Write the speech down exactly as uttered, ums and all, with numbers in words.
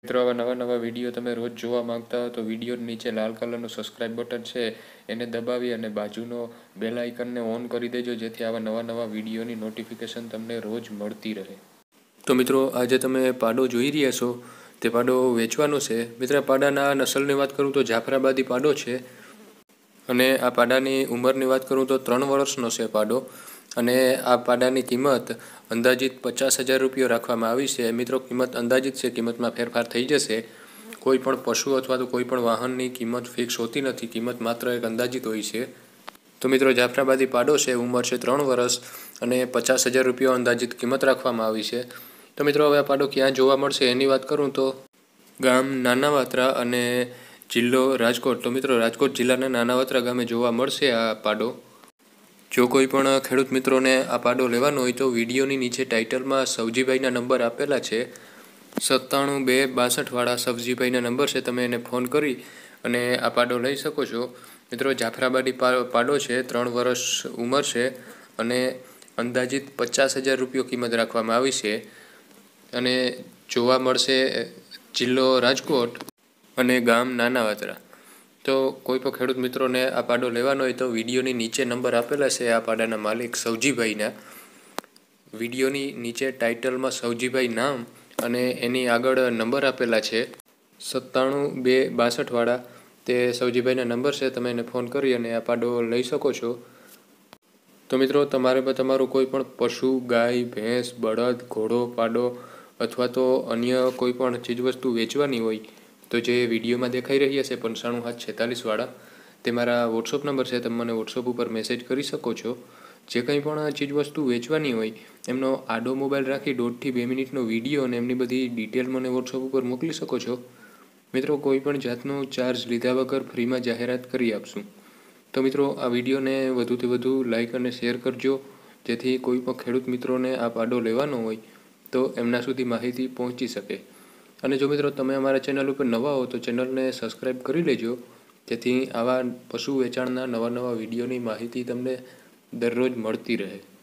મિત્રો આવા નવા નવા વિડીયો તમે રોજ જોવા માંગતા હો તો વિડીયો નીચે લાલ કલરનું સબસ્ક્રાઇબ બટન છે એને દબાવી અને બાજુનો બેલ આઇકનને ઓન કરી દેજો, જેથી આવા નવા નવા વિડીયોની નોટિફિકેશન તમને રોજ મળતી રહે। તો મિત્રો આજે તમે પાડો જોઈ રહ્યા છો તે પાડો વેચવાનો છે। મિત્રો પાડાના નસલની વાત કરું તો જાફરાબાદી પાડો છે અને આ પાડાની ઉંમરની વાત કરું તો ત્રણ વર્ષનો છે પાડો અને આ પાડાની કિંમત અંદાજિત પચાસ હજાર રૂપિયા રાખવામાં આવી છે। મિત્રો કિંમત અંદાજિત છે, કિંમતમાં ફેરફાર થઈ જશે। કોઈ પણ પશુ અથવા તો કોઈ પણ વાહનની કિંમત ફિક્સ હોતી નથી, કિંમત માત્ર એક અંદાજિત હોય છે। તો મિત્રો જાફરાબાદી પાડો છે, ઉંમર છે ત્રણ વર્ષ અને પચાસ હજાર રૂપિયા અંદાજિત કિંમત રાખવામાં આવી છે। તો મિત્રો હવે આ પાડો ક્યાં જોવા મળશે એની વાત કરું તો ગામ નાનાવાત્રા અને જિલ્લો રાજકોટ। તો મિત્રો રાજકોટ જિલ્લાના નાનાવાત્રા ગામે જોવા મળશે આ પાડો। જો કોઈ પણ ખેડૂત મિત્રોને આ પાડો લેવાનો હોય તો વિડીયોની નીચે ટાઇટલમાં સવજીભાઈના નંબર આપેલા છે, સત્તાણું બે બાસઠવાળા સવજીભાઈના નંબર છે, તમે એને ફોન કરી અને આ પાડો લઈ શકો છો। મિત્રો જાફરાબાદી પાડો છે, ત્રણ વર્ષ ઉંમર છે અને અંદાજિત પચાસ હજાર રૂપિયો કિંમત રાખવામાં આવી છે અને જોવા મળશે જિલ્લો રાજકોટ અને ગામ નાનાવાત્રા। તો કોઈ પણ ખેડૂત મિત્રોને આ પાડો લેવાનો હોય તો વિડીયોની નીચે નંબર આપેલા છે આ પાડાના માલિક સવજીભાઈના। વિડીયોની નીચે ટાઇટલમાં સવજીભાઈ નામ અને એની આગળ નંબર આપેલા છે સત્તાણું બે બાસઠવાળા, તે સવજીભાઈના નંબર છે, તમે એને ફોન કરી અને આ પાડો લઈ શકો છો। તો મિત્રો તમારે પણ તમારું કોઈ પણ પશુ, ગાય, ભેંસ, બળદ, ઘોડો, પાડો અથવા તો અન્ય કોઈ પણ ચીજવસ્તુ વેચવાની હોય તો જે વિડીયોમાં દેખાઈ રહ્યા છે પંચાણું સાત છેતાલીસવાળા, તે મારા વોટ્સઅપ નંબર છે, તમે મને વોટ્સઅપ ઉપર મેસેજ કરી શકો છો। જે કંઈ પણ ચીજવસ્તુ વેચવાની હોય એમનો આડો મોબાઈલ રાખી દોઢથી બે મિનિટનો વિડીયો અને એમની બધી ડિટેલ મને વોટ્સઅપ ઉપર મોકલી શકો છો। મિત્રો કોઈ પણ જાતનો ચાર્જ લીધા વગર ફ્રીમાં જાહેરાત કરી આપશું। તો મિત્રો આ વિડીયોને વધુથી વધુ લાઇક અને શેર કરજો, જેથી કોઈ પણ ખેડૂત મિત્રોને આ પાડો લેવાનો હોય તો એમના સુધી માહિતી પહોંચી શકે। અને જો મિત્રો તમે અમારા ચેનલ ઉપર નવા હો તો ચેનલને સબસ્ક્રાઈબ કરી લેજો, જેથી આવા પશુ વેચાણના નવા નવા વિડીયોની માહિતી તમને દરરોજ મળતી રહે।